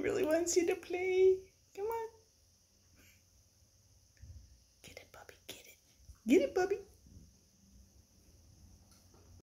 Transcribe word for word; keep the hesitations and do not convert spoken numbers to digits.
really wants you to play. Come on. Get it, Bubby. Get it. Get it, Bubby.